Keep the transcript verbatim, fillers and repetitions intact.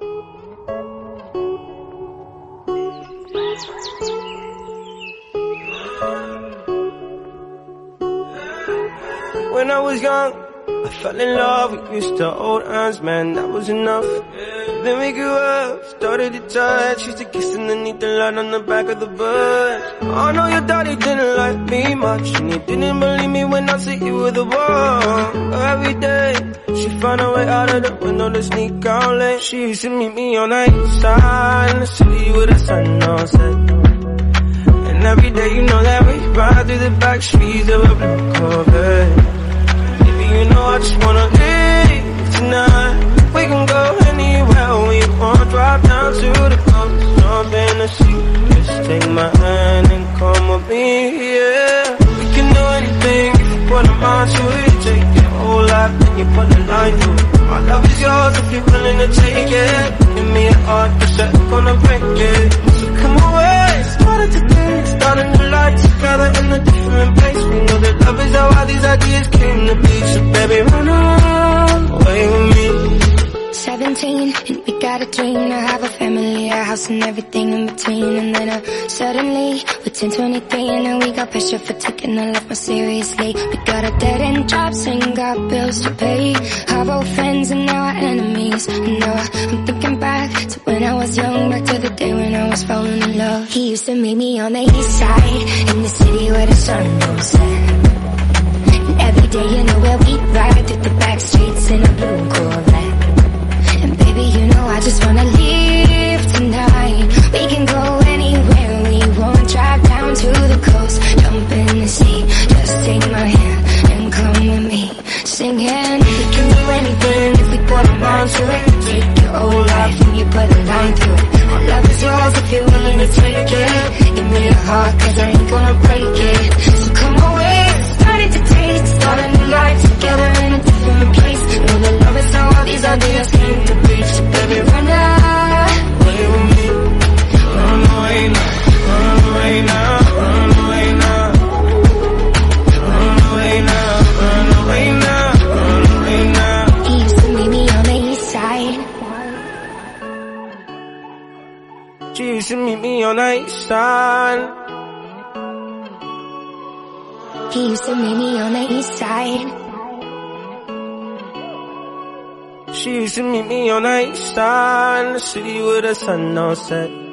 When I was young, I fell in love, we used to hold hands, man, that was enough. Then we grew up, started to touch, used to kiss underneath the light on the back of the bus. I know your daddy didn't like me much, and he didn't believe me when I said you were the one. Every day, she found a way out of the window to sneak out late. She used to meet me on the east side, in the city with the sun on set. And every day you know that we ride through the back streets of a blue Corvette. You know I just wanna leave tonight. We can go anywhere we want. Drive down to the coast, jump in the sea. Just take my hand and come with me, yeah. We can do anything if you put a mind to it. Take your whole life and you put a line through it. My love is yours if you're willing to take it. Give me a heart that's never gonna break it. So come away, started today, starting to life together in a different place. We know that love is how all these ideas came to be. So baby, run away with me. Seventeen, and we got a dream to have a family, a house and everything in between. And then uh, suddenly, we're ten twenty-three, and now we got pressure for taking our life more seriously. We got a dead-end jobs and got bills to pay. Our old friends and now our enemies. And now I'm thinking back to when I was young, back to the day when I was falling in love. He used to meet me on the east side, in the city where the sun don't set. And every day, you know where we ride through the back streets in a blue Corvette. And baby, you know I just wanna leave tonight. We can go anywhere we want. Drive down to the coast, jump in the sea. Just take my hand and come with me, singing. We can do anything if we put our minds to it. Take your whole life and you put a line through it. My love is yours if you're willing to take it. Give me your heart, cause I ain't gonna break it. So come away, starting to taste, starting a new life together in a different place. Know that love is how all these ideas came to be. So baby, run away with me. Run away now, run away now, run away now. Run away now, run away now, run away now. He used to meet me on the east side. She used to meet me on the east side. He used to meet me on the east side. She used to meet me on the east side, in the city with the sun on set.